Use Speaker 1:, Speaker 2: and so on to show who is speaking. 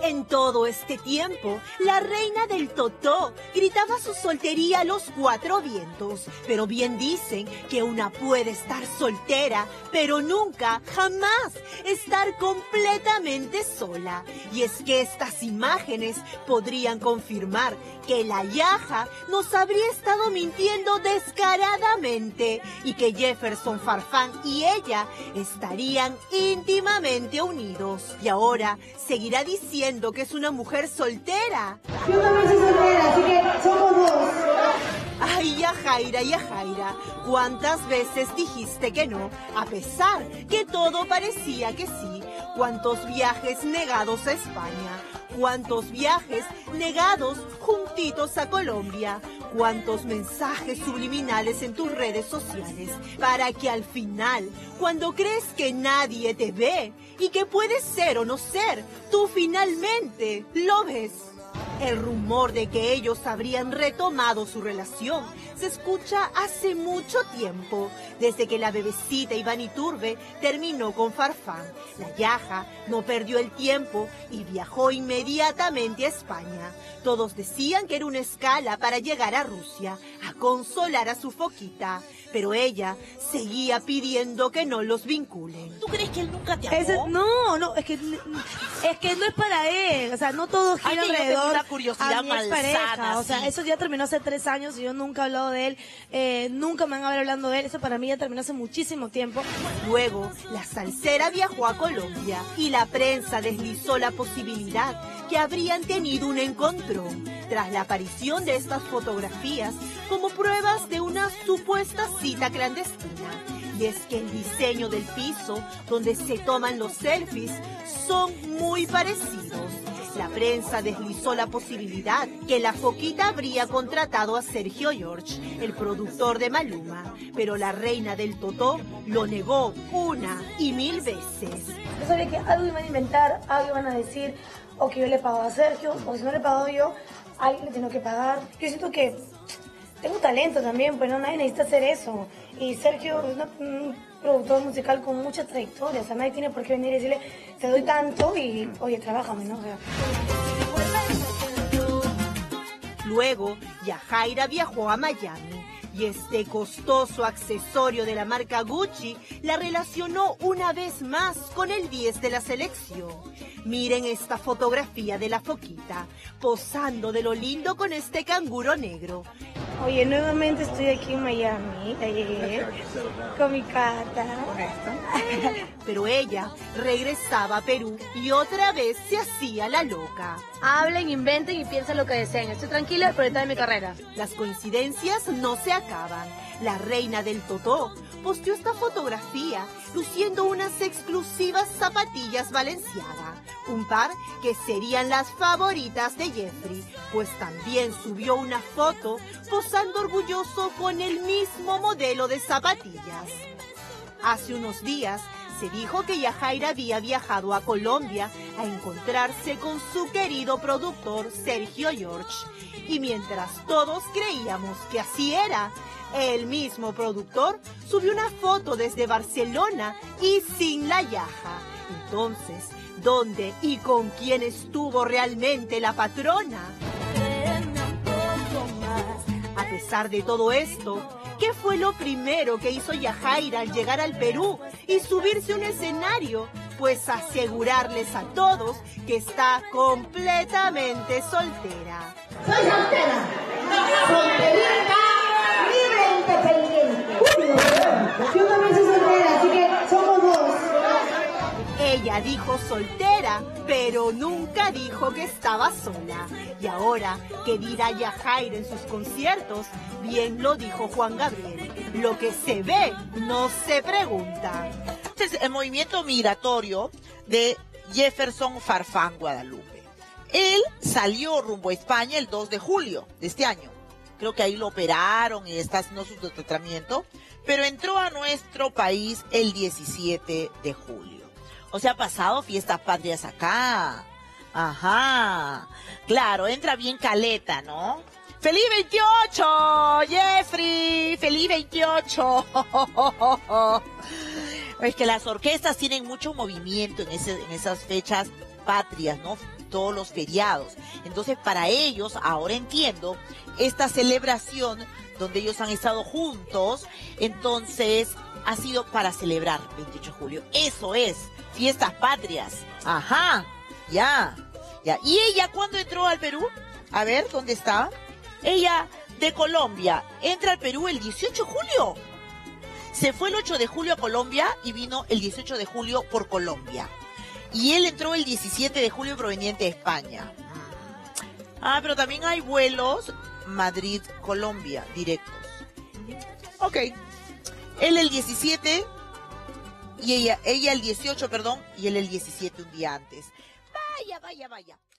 Speaker 1: En todo este tiempo, la reina del Totó gritaba su soltería a los cuatro vientos. Pero bien dicen que una puede estar soltera, pero nunca, jamás, estar completamente sola. Y es que estas imágenes podrían confirmar que la Yaja nos habría estado mintiendo descaradamente y que Jefferson Farfán y ella estarían íntimamente unidos. Y ahora seguirá diciendo que es una mujer soltera.
Speaker 2: Yo también soy soltera, así que somos dos.
Speaker 1: Ay, Yajaira, ¿cuántas veces dijiste que no? A pesar que todo parecía que sí. ¿Cuántos viajes negados a España? ¿Cuántos viajes negados juntitos a Colombia? ¿Cuántos mensajes subliminales en tus redes sociales? Para que al final, cuando crees que nadie te ve y que puedes ser o no ser, tú finalmente lo ves. El rumor de que ellos habrían retomado su relación se escucha hace mucho tiempo, desde que la bebecita Iván Iturbe terminó con Farfán. La Yaja no perdió el tiempo y viajó inmediatamente a España. Todos decían que era una escala para llegar a Rusia, a consolar a su foquita, pero ella seguía pidiendo que no los vinculen.
Speaker 3: ¿Tú crees que él nunca te amó?
Speaker 4: No, es que no es para él, o sea, no todo gira alrededor
Speaker 3: una curiosidad
Speaker 4: a mi expareja, o sea,
Speaker 3: sí.
Speaker 4: eso ya terminó hace 3 años y yo nunca he hablado de él, nunca me van a ver hablando de él, eso para mí ya terminó hace muchísimo tiempo.
Speaker 1: Luego, la salsera viajó a Colombia y la prensa deslizó la posibilidad que habrían tenido un encontrón tras la aparición de estas fotografías como pruebas de una supuesta cita clandestina. Y es que el diseño del piso donde se toman los selfies son muy parecidos. La prensa deslizó la posibilidad que la foquita habría contratado a Sergio George, el productor de Maluma, pero la reina del Totó lo negó 1 y 1000 veces.
Speaker 2: Yo sabía que algo iban a inventar, algo iban a decir, o que yo le pagaba a Sergio, o si no le pagaba yo, alguien le tengo que pagar. Yo siento que tengo talento también, pues no, nadie necesita hacer eso. Y Sergio es un productor musical con mucha trayectoria, o sea, nadie tiene por qué venir y decirle, te doy tanto y, oye, trabájame, ¿no? O sea,
Speaker 1: Luego, Yajaira viajó a Miami y este costoso accesorio de la marca Gucci la relacionó una vez más con el 10 de la selección. Miren esta fotografía de la foquita, posando de lo lindo con este canguro negro.
Speaker 2: oye, nuevamente estoy aquí en Miami, ayer, con mi cata.
Speaker 1: Pero ella regresaba a Perú y otra vez se hacía la loca.
Speaker 5: Hablen, inventen y piensen lo que deseen. Estoy tranquila por detrás de mi carrera.
Speaker 1: Las coincidencias no se acaban. La reina del Totó posteó esta fotografía luciendo unas exclusivas zapatillas Balenciaga, un par que serían las favoritas de Jeffrey, pues también subió una foto posando orgulloso con el mismo modelo de zapatillas. Hace unos días se dijo que Yajaira había viajado a Colombia a encontrarse con su querido productor Sergio George. Y mientras todos creíamos que así era, el mismo productor subió una foto desde Barcelona y sin la Yaja. Entonces, ¿dónde y con quién estuvo realmente la patrona? A pesar de todo esto, ¿qué fue lo primero que hizo Yajaira al llegar al Perú y subirse a un escenario? Pues asegurarles a todos que está completamente soltera.
Speaker 2: Soy soltera, solterita, libre e independiente. Yo también soy soltera, así que somos dos.
Speaker 1: Ella dijo soltera, pero nunca dijo que estaba sola. Y ahora, ¿qué dirá Yajaira en sus conciertos? Bien lo dijo Juan Gabriel. Lo que se ve, no se pregunta.
Speaker 3: Este es el movimiento migratorio de Jefferson Farfán Guadalupe. Él salió rumbo a España el 2 de julio de este año. Creo que ahí lo operaron y está haciendo su tratamiento, pero entró a nuestro país el 17 de julio. O sea, ha pasado fiestas patrias acá. Ajá. Claro, entra bien caleta, ¿no? ¡Feliz 28, Jeffrey! ¡Feliz 28! Es que las orquestas tienen mucho movimiento en esas fechas patrias, ¿no? Todos los feriados. Entonces, para ellos, ahora entiendo, esta celebración donde ellos han estado juntos, entonces ha sido para celebrar 28 de julio. Eso es, fiestas patrias. Ajá, ya. ¿Y ella cuándo entró al Perú? A ver, ¿dónde está? Ella, de Colombia, entra al Perú el 18 de julio. Se fue el 8 de julio a Colombia y vino el 18 de julio por Colombia. Y él entró el 17 de julio proveniente de España. Pero también hay vuelos Madrid-Colombia directos. Ok. Él el 17 y ella el 18, perdón, y él el 17 un día antes. Vaya.